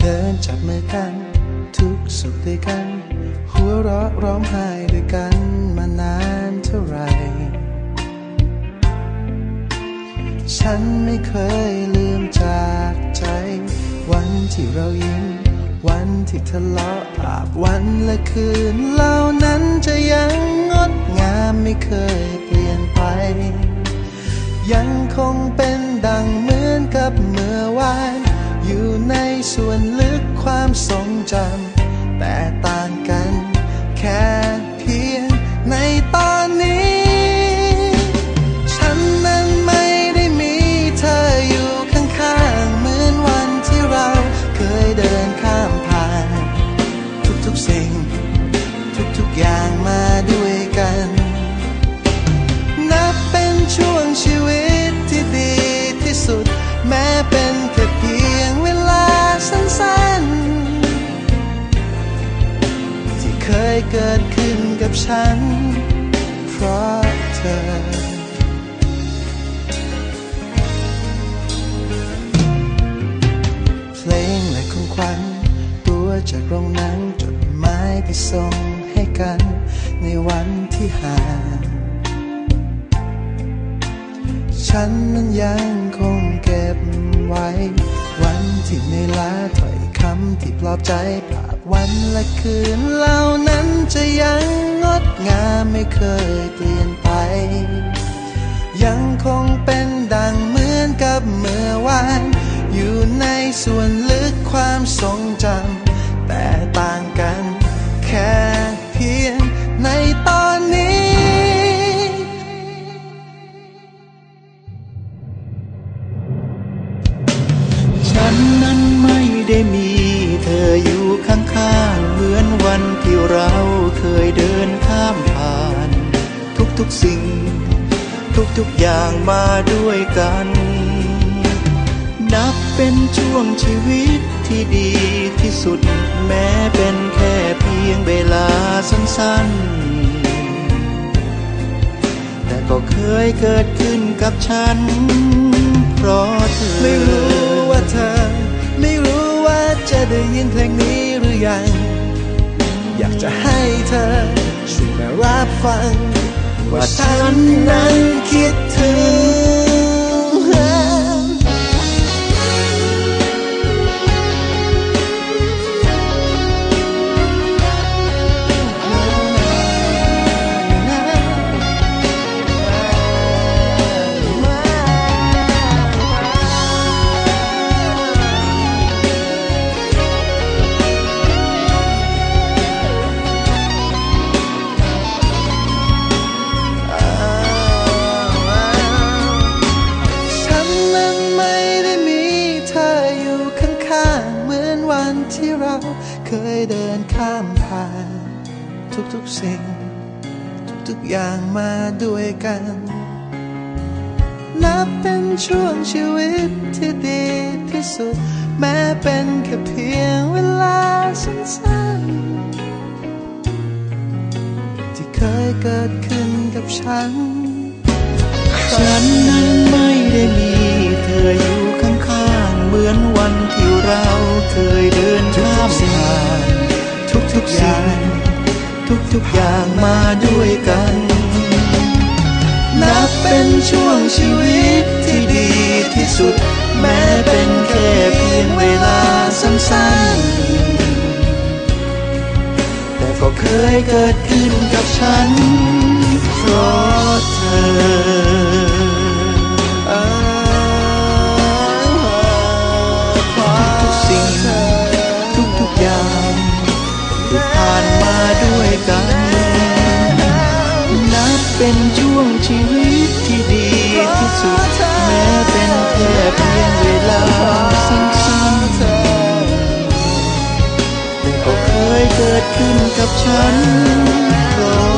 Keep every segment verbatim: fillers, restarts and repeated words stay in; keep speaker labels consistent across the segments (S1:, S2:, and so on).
S1: เดินจับมือกันทุกสุขด้วยกันหัวเราะร้องไห้ด้วยกันมานานเท่าไรฉันไม่เคยลืมจากใจวันที่เรายิ้มวันที่ทะเลาะอาบวันและคืนเหล่านั้นจะยังงดงามไม่เคยเปลี่ยนไปยังคงเป็นดังเหมือนกับเมื่อวานอยู่ในส่วนลึกความทรงจำแต่ต่างกันแค่เพียงในตอนนี้ฉันนั้นไม่ได้มีเธออยู่ข้างๆเหมือนวันที่เราเคยเดินข้ามผ่านทุกๆสิ่งทุกๆอย่างมาด้วยกันนับเป็นช่วงชีวิตที่ดีที่สุดแม้เป็นแค่เพียงเวลาสั้นๆที่เคยเกิดขึ้นกับฉันเพราะเธอเพลงและของขวัญตัวจากโรงหนังจดหมายที่ส่งให้กันในวันที่ห่างฉันนั้นยังคงเก็บไว้วันที่เหนื่อยล้าถ้อยคำที่ปลอบใจภาพวันและคืนเหล่านั้นจะยังงดงามไม่เคยเปลี่ยนไปยังคงเป็นดังเหมือนกับเมื่อวานอยู่ในส่วนลึกความทรงจำแต่ต่างกันแค่เพียงในตอนนี้
S2: ฉันนั้นไม่ได้มีเธออยู่ข้างๆเหมือนวันที่เราเคยเดินข้ามผ่านทุกๆสิ่งทุกๆอย่างมาด้วยกันนับเป็นช่วงชีวิตที่ดีที่สุดแม้เป็นแค่เพียงเวลาสั้นๆแต่ก็เคยเกิดขึ้นกับฉันเพราะเธอ
S1: ไม่รู้ว่าเธอไม่รู้ว่าจะได้ยินเพลงนี้หรือยังอยากจะให้เธอช่วยมารับฟังว่าฉันนั้นคิดถึงที่เราเคยเดินข้ามผ่านทุกๆสิ่งทุกๆอย่างมาด้วยกันนับเป็นช่วงชีวิตที่ดีที่สุดแม้เป็นแค่เพียงเวลาสั้นๆที่เคยเกิดขึ้นกับฉัน
S2: ฉันนั้นไม่ได้มีเธออยู่ข้างๆเหมือนวันที่เราเคยเดินข้ามผ่านทุกๆอย่างทุกๆอย่างมาด้วยกันนับเป็นช่วงชีวิตที่ดีที่สุดแม้เป็นแค่เพียงเวลาสั้นๆแต่ก็เคยเกิดขึ้นกับฉันเพราะเธอทุกๆสิ่งทุกๆอย่างที่ผ่านมาด้วยกันนับเป็นช่วงชีวิตที่ดีที่สุดแม้เป็นแค่เพียงเวลาสั้นๆแต่ก็เคยเกิดขึ้นกับฉันเพราะ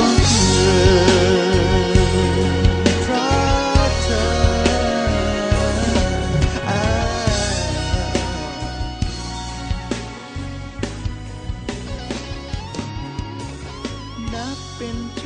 S2: เป็น